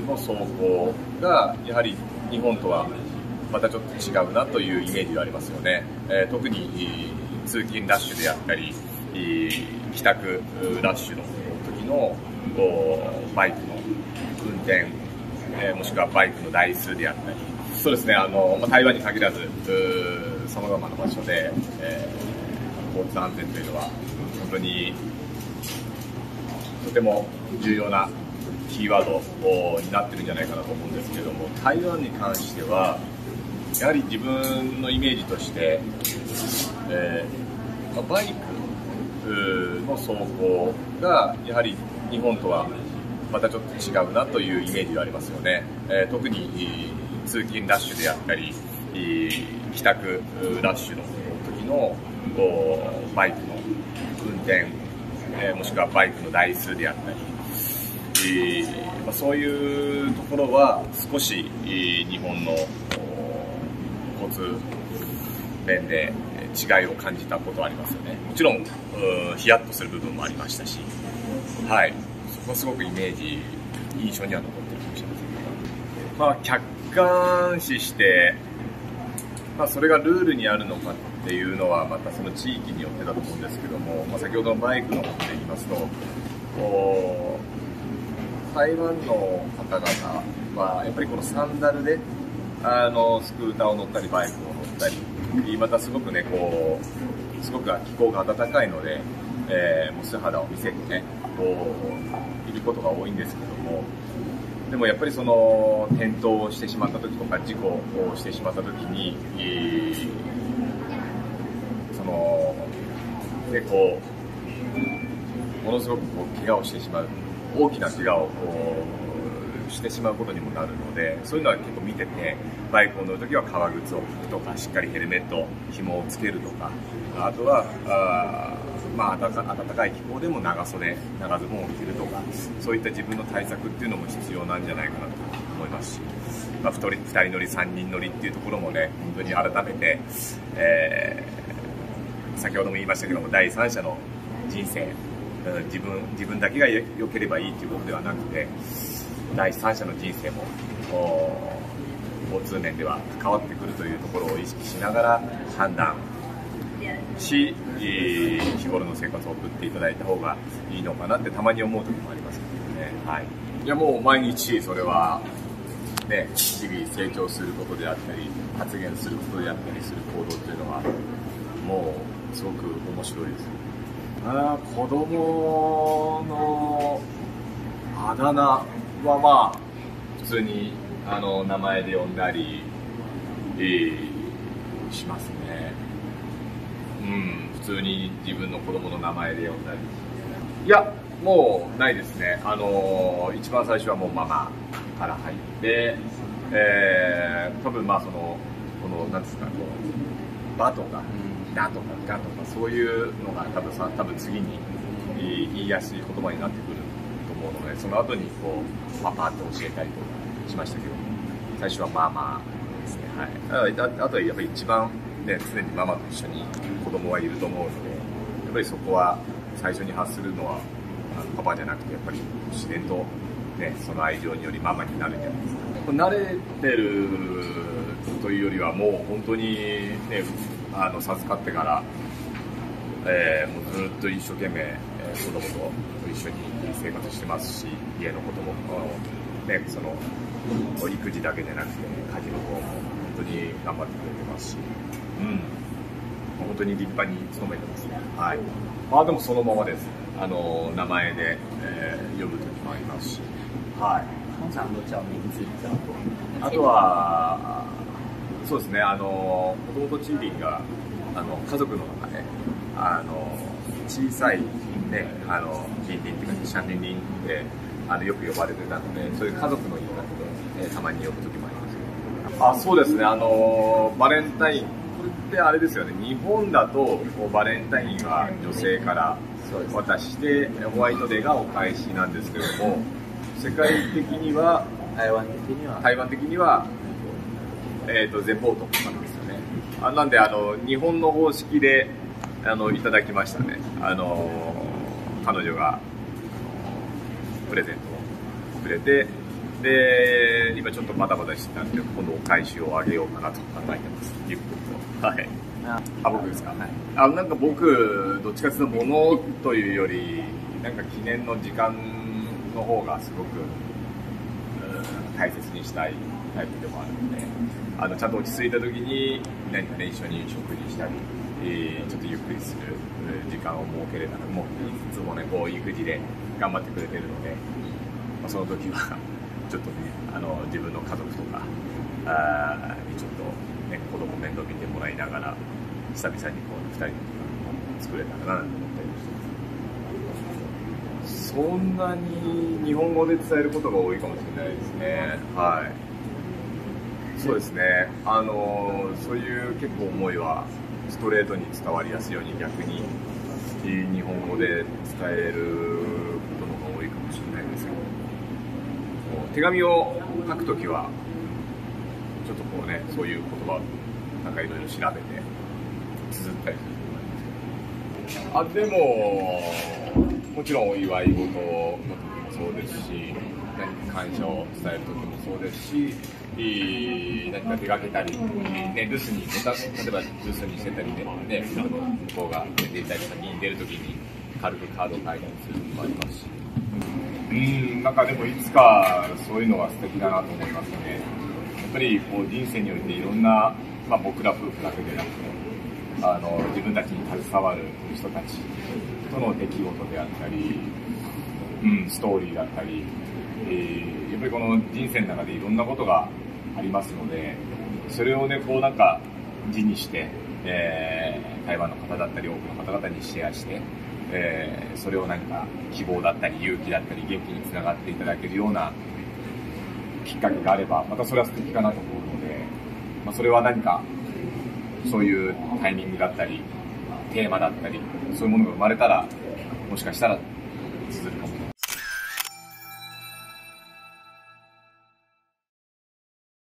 の走行がやはり日本とはまたちょっと違うなというイメージがありますよね。特に通勤ラッシュであったり、帰宅ラッシュの時のバイクの運転、もしくはバイクの台数であったり、そうですね、台湾に限らずさまざまな場所で、交通安全というのは本当にとても重要なキーワードになってるんじゃないかなと思うんですけども、台湾に関してはやはり自分のイメージとして、バイクの走行がやはり日本とはまたちょっと違うなというイメージがありますよね。特に通勤ラッシュであったり、帰宅ラッシュの時のバイクの運転、もしくはバイクの台数であったり、そういうところは少し日本の交通面で違いを感じたことはありますよね。もちろんヒヤッとする部分もありましたし、はい、そこはすごく印象には残ってるかもしれませんけど、客観視して、それがルールにあるのかっていうのはまたその地域によってだと思うんですけども、先ほどのバイクのことで言いますと、台湾の方々はやっぱりこのサンダルでスクーターを乗ったりバイクを乗ったり、またすごくねすごく気候が暖かいので、もう素肌を見せてねいることが多いんですけども、でもやっぱりその転倒をしてしまった時とか事故をしてしまった時に、ものすごく怪我をしてしまう、大きな怪我をしてしまうことにもなるので、そういうのは結構見てて、バイクを乗るときは革靴を履くとか、しっかりヘルメット紐をつけるとか、あとは暖かい気候でも長ズボンを着るとか、そういった自分の対策っていうのも必要なんじゃないかなと思いますし、2人乗り3人乗りっていうところもね、本当に改めて、先ほども言いましたけども、第三者の人生、自分だけが良ければいいということではなくて、第三者の人生も交通面では関わってくるというところを意識しながら判断し、日頃の生活を送っていただいた方がいいのかなってたまに思う時もありますけどね。はい。いや、もう毎日それはね、日々成長することであったり、発言することであったりする行動っていうのはもうすごく面白いです。子供のあだ名は普通に名前で呼んだり、しますね。普通に自分の子供の名前で呼んだり。いや、もうないですね。一番最初はもうママから入って、多分なんですか、バとかダとかガとかそういうのが多分次に言いやすい言葉になってくると思うので、その後にパパッと教えたりとかしましたけど、最初はママですね。はい。あとはやっぱり一番ね、常にママと一緒に子供はいると思うので、やっぱりそこは最初に発するのはパパじゃなくて、やっぱり自然とね、その愛情によりママになるんじゃないですか。慣れてるというよりはもう本当にね、授かってから、もうずっと一生懸命、子供と一緒に生活してますし、家のことも、ね、育児だけでなくて、家事の方も本当に頑張ってくれてますし、本当に立派に務めてますね。はい。でもそのままです。名前で、呼ぶ時もありますし、はい。 通常都叫名字比較多。 あとは、そうですね、もともとチーリンが、家族の中で、小さい、ね、リンリンっていうか、シャンリンリンで、よく呼ばれてたので、そういう家族の言い方で、たまに呼ぶ時もあります。そうですね、バレンタイン、これってあれですよね、日本だと、バレンタインは女性から渡して、ホワイトデーがお返しなんですけども、世界的には、 台湾的には、 全方とかなんですよね。なんで日本の方式でいただきましたね。彼女がプレゼントをくれて、 で、今ちょっとバタバタしてたんで、今度お返しを上げようかなと考えてます。ゆっくりと。はい。僕ですか。はい。なんか僕、どっちかというと物というより、なんか記念の時間の方がすごく、大切にしたいタイプでもあるので、ちゃんと落ち着いた時に何かね、一緒に食事したり、ちょっとゆっくりする時間を設けれたら、もういつもね、こう育児で頑張ってくれてるので、その時はちょっとね、自分の家族とかにちょっとね、子供面倒見てもらいながら、久々にこう2人の時間を作れたらなと思ったりしてます。そんなに日本語で伝えることが多いかもしれないですね。はい。そうですね。そういう結構思いはストレートに伝わりやすいように、逆に日本語で伝えることの方が多いかもしれないですけど、手紙を書くときはちょっとこうね、そういう言葉をなんかいろいろ調べて綴ったりすると思いますけど、でももちろんお祝い事の時もそうですし、何か感謝を伝える時もそうですし、何か出かけたり、ね、留守に、例えば留守にしてたりね、向こうが出ていたり、先に出る時に軽くカードを書いたりするのもありますし、なんかでもいつかそういうのは素敵だなと思いますね。やっぱりこう人生においていろんな、僕ら夫婦だけでなくて、自分たちに携わる人たちとの出来事であったり、ストーリーだったり、やっぱりこの人生の中でいろんなことがありますので、それをね、こうなんか字にして、台湾の方だったり多くの方々にシェアして、それを何か希望だったり勇気だったり元気につながっていただけるようなきっかけがあれば、またそれは素敵かなと思うので、それは何かそういうタイミングだったりテーマだったり、そういうものが生まれたら、もしかしたら綴るかもしれない。